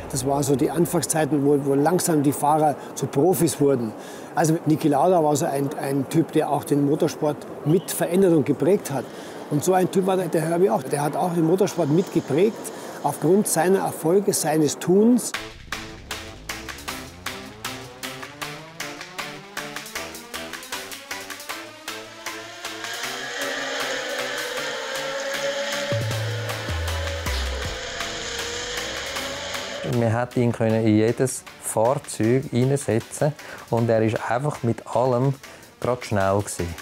Das waren so die Anfangszeiten, wo langsam die Fahrer zu Profis wurden. Also Niki Lauda war so ein Typ, der auch den Motorsport mit verändert und geprägt hat. Und so ein Typ war der Herbie auch. Der hat auch den Motorsport mitgeprägt, aufgrund seiner Erfolge, seines Tuns. Man konnte ihn in jedes Fahrzeug hineinsetzen und er war einfach mit allem gerade schnell gewesen.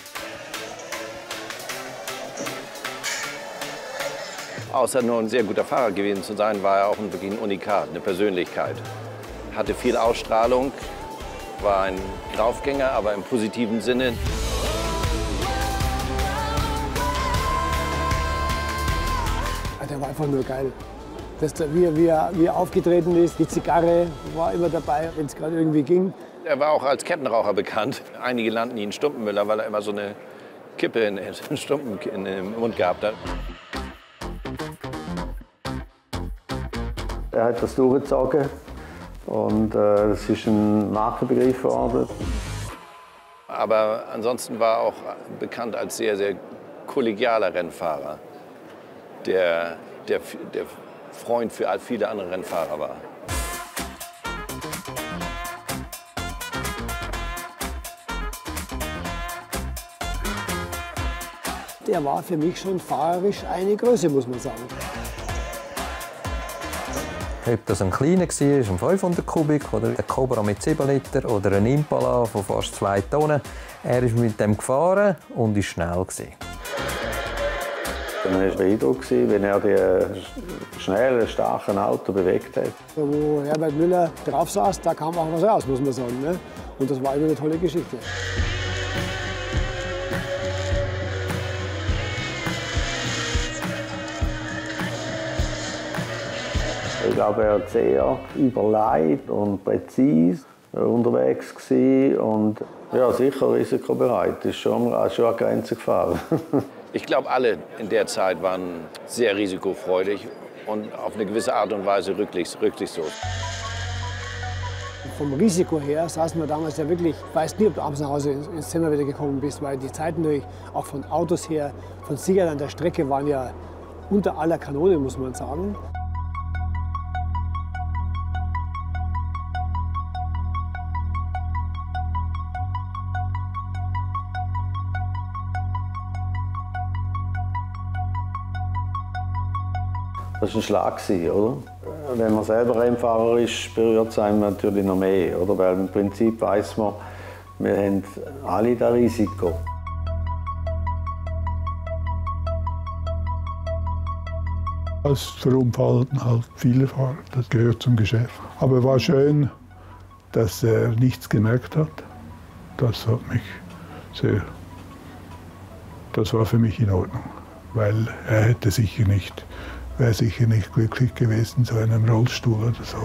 Außer nur ein sehr guter Fahrer gewesen zu sein, war er auch wirklich ein Unikat, eine Persönlichkeit. Hatte viel Ausstrahlung, war ein Draufgänger, aber im positiven Sinne. Der war einfach nur geil. Wie er aufgetreten ist, die Zigarre war immer dabei, wenn es gerade irgendwie ging. Er war auch als Kettenraucher bekannt. Einige nannten ihn Stumpenmüller, weil er immer so eine Kippe in den Mund gehabt hat. Er hat das durchgezogen und das ist ein Markenbegriff geworden. Aber ansonsten war er auch bekannt als sehr, sehr kollegialer Rennfahrer, der Freund für viele andere Rennfahrer war. Der war für mich schon fahrerisch eine Größe, muss man sagen. Ob das ein kleiner war, ein 500 Kubik, oder ein Cobra mit 7 Liter oder ein Impala von fast 2 Tonnen. Er ist mit dem gefahren und war schnell. Man war beeindruckt, wenn er die schnellen, starken Auto bewegt hat. Wo Herbert Müller drauf saß, da kam auch was raus, muss man sagen. Ne? Und das war immer eine tolle Geschichte. Ich glaube, er war sehr überlegt und präzise unterwegs und ja, sicher risikobereit. Er ist schon an die Grenze gefahren. Ich glaube, alle in der Zeit waren sehr risikofreudig und auf eine gewisse Art und Weise rücksichtslos. Vom Risiko her saßen wir damals ja wirklich, ich weiß nie, ob du abends nach Hause ins Zimmer wieder gekommen bist, weil die Zeiten durch, auch von Autos her, von Siegern an der Strecke waren ja unter aller Kanone, muss man sagen. Das war ein Schlag, oder? Wenn man selber Rennfahrer ist, berührt es einem natürlich noch mehr, oder? Weil im Prinzip weiss man, wir haben alle das Risiko. Es verunfallten halt viele Fahrer, das gehört zum Geschäft. Aber es war schön, dass er nichts gemerkt hat. Das hat mich das war für mich in Ordnung, weil er hätte wäre sicher nicht glücklich gewesen, so in einem Rollstuhl oder so.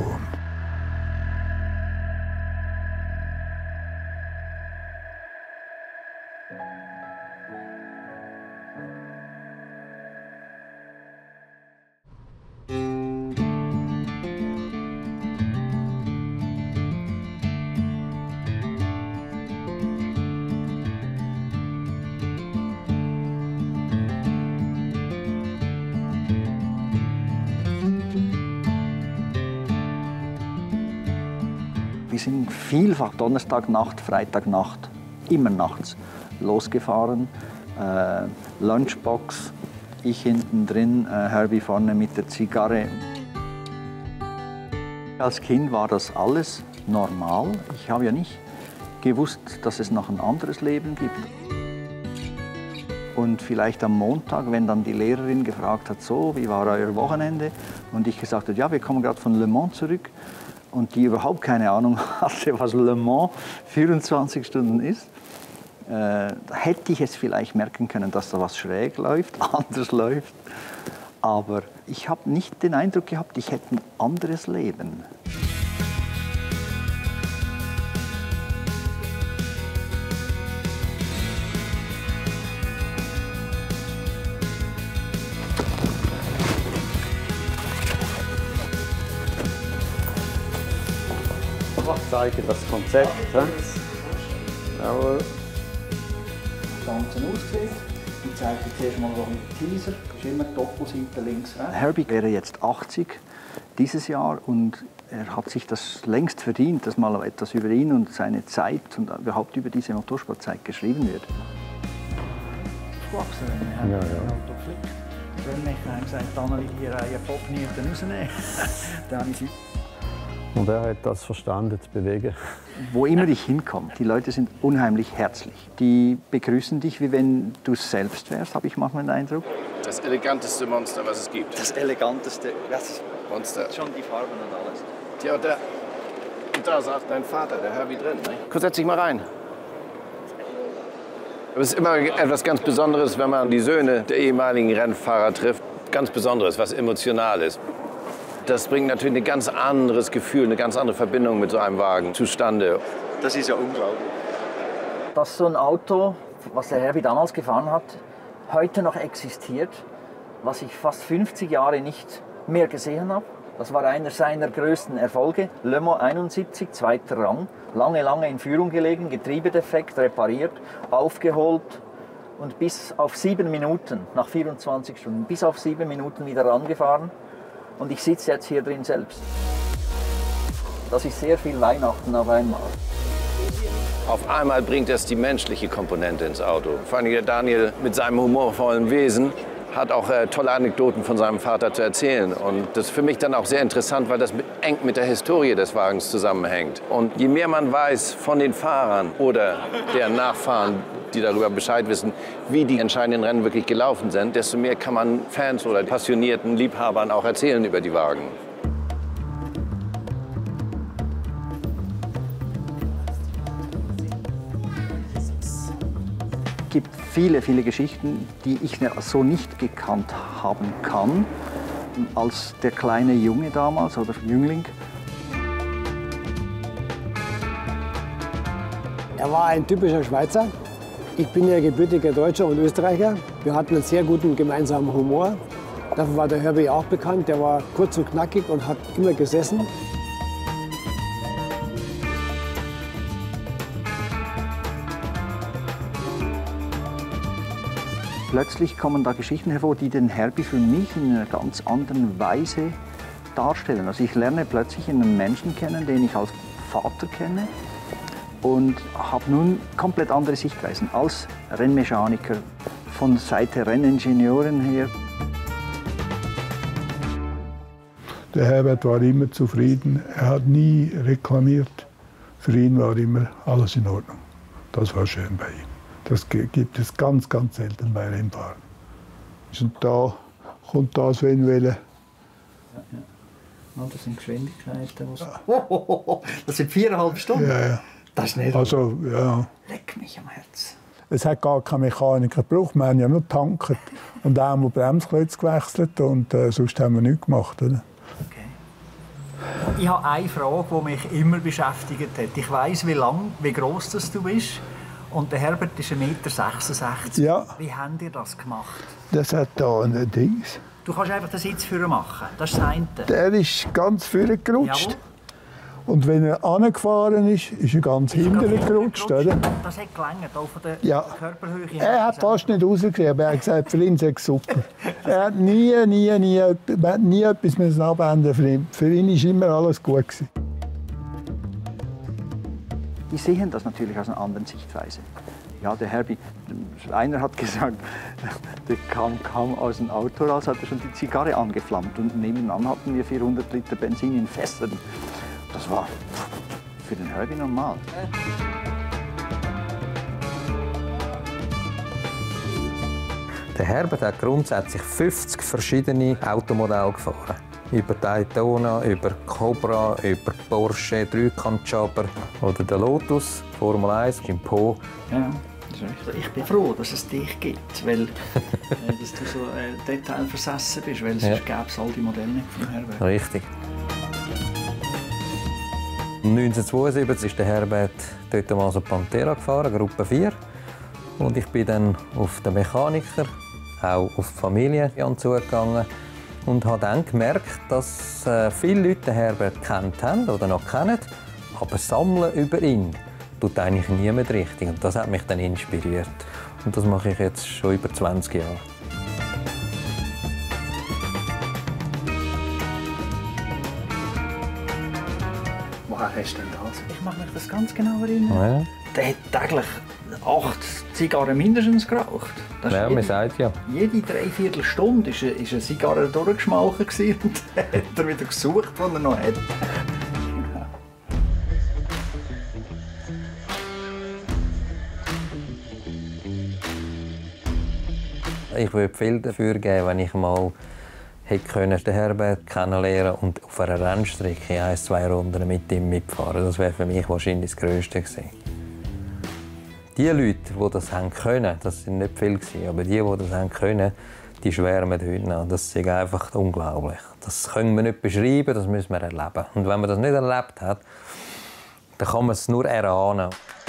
Wir sind vielfach Donnerstagnacht, Freitagnacht, immer nachts losgefahren. Lunchbox, ich hinten drin, Herbie vorne mit der Zigarre. Als Kind war das alles normal. Ich habe ja nicht gewusst, dass es noch ein anderes Leben gibt. Und vielleicht am Montag, wenn dann die Lehrerin gefragt hat, so, wie war euer Wochenende? Und ich gesagt habe, ja, wir kommen gerade von Le Mans zurück. Und die überhaupt keine Ahnung hatte, was Le Mans 24 Stunden ist, hätte ich es vielleicht merken können, dass da was schräg läuft, anders läuft. Aber ich habe nicht den Eindruck gehabt, ich hätte ein anderes Leben. zeigen das Konzept. Jawohl. Das Ganze aussieht. Ich zeige jetzt zuerst mal noch einen Teaser. Das ist immer die Doppelseite links, rechts. Herbie wäre jetzt 80 dieses Jahr und er hat sich das längst verdient, dass mal etwas über ihn und seine Zeit und überhaupt über diese Motorsportzeit geschrieben wird. Ja. Wenn ich einem sagt, dann will ich hier einen Popnieten rausnehmen, dann habe ich sie. Und er hat das verstanden, zu bewegen. Wo immer ich hinkomme, die Leute sind unheimlich herzlich. Die begrüßen dich, wie wenn du es selbst wärst, habe ich manchmal den Eindruck. Das eleganteste Monster, was es gibt. Das eleganteste, das Monster. schon die Farben und alles. Ja, und da saß dein Vater, der Herbie, drin. Ne? Setz dich mal rein. Es ist immer etwas ganz Besonderes, wenn man die Söhne der ehemaligen Rennfahrer trifft. Ganz Besonderes, was Emotionales. Das bringt natürlich ein ganz anderes Gefühl, eine ganz andere Verbindung mit so einem Wagen zustande. Das ist ja unglaublich. Dass so ein Auto, was der Herbie damals gefahren hat, heute noch existiert, was ich fast 50 Jahre nicht mehr gesehen habe. Das war einer seiner größten Erfolge. Le Mans 71, zweiter Rang. Lange in Führung gelegen, Getriebedefekt repariert, aufgeholt und bis auf 7 Minuten, nach 24 Stunden, bis auf 7 Minuten wieder rangefahren. Und ich sitze jetzt hier drin selbst. Das ist sehr viel Weihnachten auf einmal. Auf einmal bringt es die menschliche Komponente ins Auto. Vor allem der Daniel mit seinem humorvollen Wesen hat auch tolle Anekdoten von seinem Vater zu erzählen. Und das ist für mich dann auch sehr interessant, weil das eng mit der Historie des Wagens zusammenhängt. Und je mehr man weiß von den Fahrern oder deren Nachfahren, die darüber Bescheid wissen, wie die entscheidenden Rennen wirklich gelaufen sind, desto mehr kann man Fans oder passionierten Liebhabern auch erzählen über die Wagen. Es gibt viele Geschichten, die ich so nicht gekannt haben kann, als der kleine Junge damals oder Jüngling. Er war ein typischer Schweizer. Ich bin ja gebürtiger Deutscher und Österreicher. Wir hatten einen sehr guten gemeinsamen Humor. Dafür war der Herbie auch bekannt. Der war kurz und knackig und hat immer gesessen. Plötzlich kommen da Geschichten hervor, die den Herbie für mich in einer ganz anderen Weise darstellen. Also ich lerne plötzlich einen Menschen kennen, den ich als Vater kenne und habe nun komplett andere Sichtweisen als Rennmechaniker, von Seite Renningenieuren her. Der Herbert war immer zufrieden, er hat nie reklamiert. Für ihn war immer alles in Ordnung. Das war schön bei ihm. Das gibt es ganz selten bei Rennfahrern. Und da kommt das, wenn wollen. Ja. Das sind Geschwindigkeiten. Das sind 4,5 Stunden? Ja. Das ist nicht. Also, ja. Leck mich am Herz. Es hat gar keinen Mechaniker gebraucht. Wir haben ja nur getankt und einmal Bremsklötze gewechselt und sonst haben wir nichts gemacht. Oder? Okay. Ich habe eine Frage, die mich immer beschäftigt hat. Ich weiss, wie gross du bist. Und der Herbert ist 1,66 Meter. Ja. Wie habt ihr das gemacht? Das hat hier ein Dings. Du kannst einfach den Sitz vorne machen. Das ist das eine. Der ist ganz vorne gerutscht. Jawohl. Und wenn er angefahren ist er ganz hinten gerutscht. Oder? Das hat gelangt, auch von der Körperhöhe her. Er hat fast nicht rausgesehen, aber er hat gesagt, für ihn sei es super. Er hat nie etwas abwenden für ihn. Für ihn war immer alles gut gewesen. Die sehen das natürlich aus einer anderen Sichtweise. Ja, der Herbie, einer hat gesagt, der kam aus dem Auto raus, hat er schon die Zigarre angeflammt und nebenan hatten wir 400 Liter Benzin in Fässern. Das war für den Herbie normal. Der Herbert hat grundsätzlich 50 verschiedene Automodelle gefahren. Über Daytona, über Cobra, über Porsche, Dreikantschaber oder den Lotus, Formel 1 im Po. Ja, ich bin froh, dass es dich gibt, weil dass du so detailversessen bist, weil sonst gäbe es all die Modelle nicht von Herbert. Richtig. 1972 ist der Herbert dort mal so Pantera gefahren, Gruppe 4. Und ich bin dann auf den Mechaniker, auch auf die Familie zugegangen. Und habe dann gemerkt, dass viele Leute den Herbert kennt haben oder noch kennen, Aber sammeln über ihn tut eigentlich niemand richtig. Und das hat mich dann inspiriert. Und das mache ich jetzt schon über 20 Jahre. Woher hast du denn das? Ich mag mich das ganz genau erinnern. Ja. Der hat täglich 8 Zigarren mindestens geraucht. Ja, man sagt ja. Jede Dreiviertelstunde war eine Zigarre durchgeschmauchen und dann hat er wieder gesucht, was er noch hat. Ich würde viel dafür geben, wenn ich mal den Herbert kennenlernen und auf einer Rennstrecke 1-2 Runden mit ihm mitfahren. Das wäre für mich wahrscheinlich das Größte gewesen. Die Leute, die das können, das sind nicht viele gewesen, aber die das können, die schwärmen heute noch. Das ist einfach unglaublich. Das können wir nicht beschreiben, das müssen wir erleben. Und wenn man das nicht erlebt hat, dann kann man es nur erahnen.